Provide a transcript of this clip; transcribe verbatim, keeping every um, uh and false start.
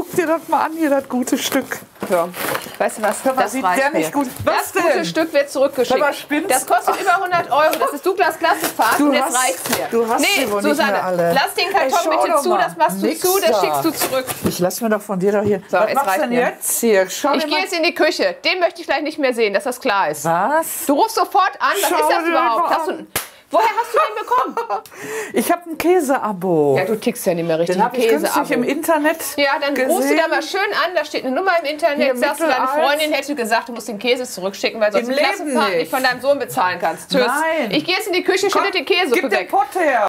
guck dir das mal an, hier das gute Stück. Ja. Weißt du was? Hör mal, das sieht reicht der mir. nicht gut. Was Das gute denn? Stück wird zurückgeschickt. Hör mal, spinnst? Das kostet über hundert Euro. Das ist Douglas Klassefahrt Du und jetzt hast- reicht's mir. du hast nee, sie wohl nicht Susanne, mehr alle. lass den Ey, Karton schau bitte doch zu, mal. das machst du Nix zu, das da. schickst du zurück. Ich lass mir doch von dir doch hier. So, Was jetzt machst du reicht denn mir. jetzt hier? Schau Ich dir gehe mal. jetzt in die Küche. Den möchte ich gleich nicht mehr sehen, dass das klar ist. Was? Du rufst sofort an. Was Schau ist das dir überhaupt? mal Hast du, woher hast du den bekommen? Ich habe ein Käseabo. Ja, du tickst ja nicht mehr richtig. Den habe ich Käse günstig im Internet Ja, dann gesehen. rufst du da mal schön an, da steht eine Nummer im Internet, Hier, sagst du, deine mittelalt. Freundin hätte gesagt, du musst den Käse zurückschicken, weil sonst Im die Leben Klassenfahrt nicht. nicht von deinem Sohn bezahlen kannst. Tschüss. Nein. Ich gehe jetzt in die Küche, schütte die Käsesuppe Gib den weg. Pott her.